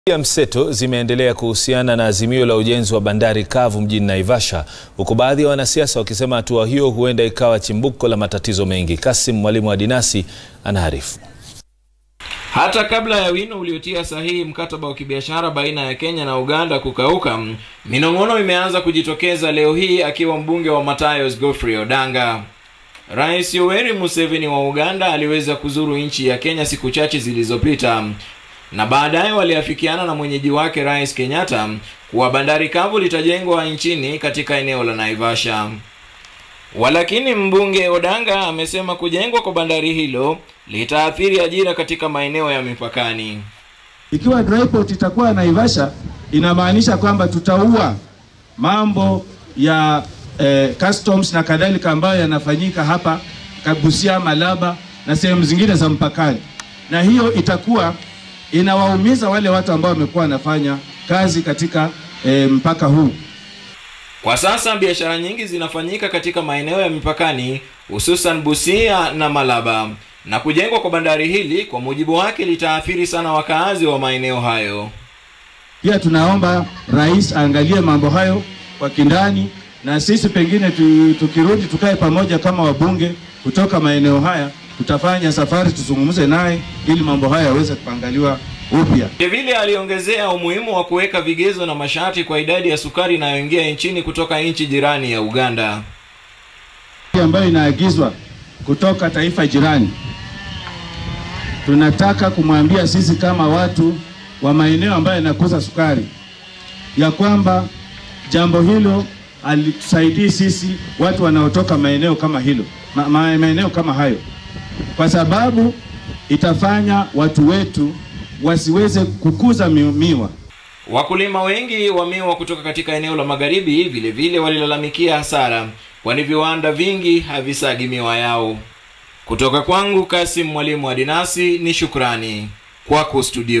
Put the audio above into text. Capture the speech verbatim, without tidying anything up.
Ya mseto zimeendelea kuhusiana na azimio la ujenzi wa bandari kavu mjini Naivasha, huku baadhi ya wanasiasa wakisema hatua hiyo huenda ikawa chimbuko la matatizo mengi. Kasim, mwalimu wa dinasi, anaarifu. Hata kabla ya wino uliotia sahihi mkataba wa kibiashara baina ya Kenya na Uganda kukauka, minong'ono imeanza kujitokeza leo hii akiwa mbunge wa Matayos Godfrey Odanga. Rais Yoweri Museveni wa Uganda aliweza kuzuru nchi ya Kenya siku chache zilizopita, na baadaye waliafikiana na mwenyeji wake Rais Kenyatta kuwa bandari kavu litajengwa nchini katika eneo la Naivasha. Walakini mbunge Odanga amesema kujengwa kwa bandari hilo litaathiri ajira katika maeneo ya mipakani. Ikiwa dry port itakuwa Naivasha, inamaanisha kwamba tutaua mambo ya eh, customs na kadhalika ambayo yanafanyika hapa Kabusia, Malaba na sehemu zingine za mpakani. Na hiyo itakuwa inawaumiza wale watu ambao wamekuwa wanafanya kazi katika e, mpaka huu. Kwa sasa biashara nyingi zinafanyika katika maeneo ya mipakani, hususan Busia na Malaba, na kujengwa kwa bandari hili kwa mujibu wake litaathiri sana wakaazi wa maeneo hayo. Pia tunaomba rais aangalie mambo hayo kwa kindani, na sisi pengine tu, tukirudi tukae pamoja kama wabunge kutoka maeneo haya, tutafanya safari tuzungumze naye ili mambo haya yaweze kupangaliwa upya. Vile aliongezea umuhimu wa kuweka vigezo na masharti kwa idadi ya sukari inayoingia nchini kutoka nchi jirani ya Uganda, ambayo inaagizwa kutoka taifa jirani. Tunataka kumwambia sisi kama watu wa maeneo ambayo yanakuza sukari ya kwamba jambo hilo alitusaidii sisi watu wanaotoka maeneo kama hilo, ma, ma, maeneo kama hayo, kwa sababu itafanya watu wetu wasiweze kukuza miwa. Wakulima wengi wa miwa kutoka katika eneo la magharibi vile vile walilalamikia hasara, kwani viwanda vingi havisagi miwa yao. Kutoka kwangu Kasim, mwalimu wa dinasi, ni shukrani kwako studio.